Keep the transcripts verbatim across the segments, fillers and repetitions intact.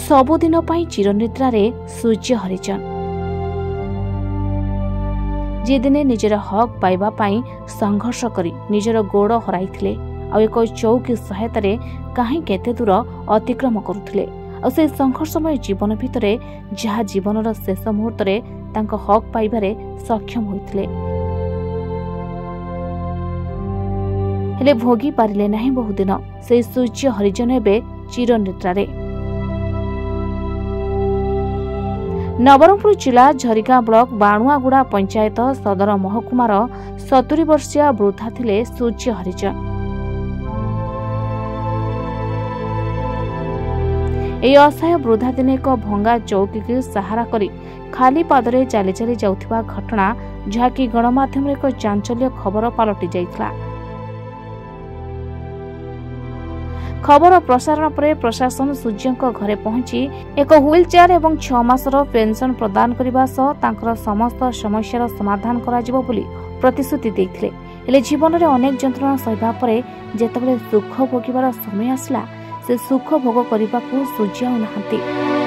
सबुदिन पाई चिरनिद्रारे सूर्य हरिजन जे दिने निजर हक पाइबा पाई संघर्ष करी निजर गोड़ हराइथिले आ एक चौकी सहायतारे काहे केते दूर अतिक्रम करुथिले आ से संघर्षमय जीवन भितरे जहा जीवनर शेष मुहूर्तरे तांको हक पाइबारे सक्षम होइथिले हेले भोगी पारिले नाही बहुदिन से सूर्य हरिजन एबे चिरनिद्रारे। नवरंगपुर जिला झरिगां ब्लॉक बाणुआगुड़ा पंचायत सदर महकुमार सतुरी वर्षीय वृद्धा थिले सूर्य हरिजन। ए असहाय वृद्धा दिने एक भंगा चौकी की सहारा करी खाली पादरे चली चली जाउथिबा घटना जहाँकि गणमाध्यम एक चांचल्य खबर पलटि जाइथिला। खबर प्रसारण पर प्रशासन सूर्यंक घरे पहुंची एक व्हील चेयर एवं छह मासर पेंशन प्रदान करने सह तांकर समस्त समस्यार समाधान कराजिबो बोली प्रतिश्रुति देथिले। हेले जीवन में अनेक जंत्रणा सहिबा परे जेतेबेले सुख भोगिबार समय आसला से सुख भोग करने को सूर्य नाहांती।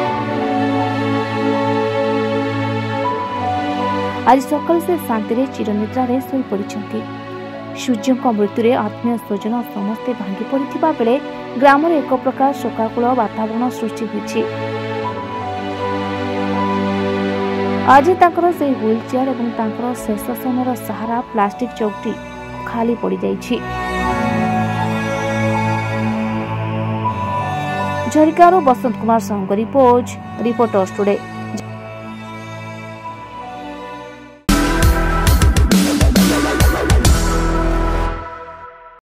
आज सकाल से शांति चिरनिद्रारे सोई पड़िछंती। सूर्यंक मृत्यु आत्मीय स्वजन समस्ते भांगी पड़िथिबा बेले ग्राम में एक प्रकार शोकाकुल वातावरण सृष्टि होइछि। आज तांकर से व्हील चेयर एवं तांकर शेष समयर सहारा प्लास्टिक चौकटी खाली पड़ जाइछि। झरिकारो Basant Kumar Sahu report reporters today.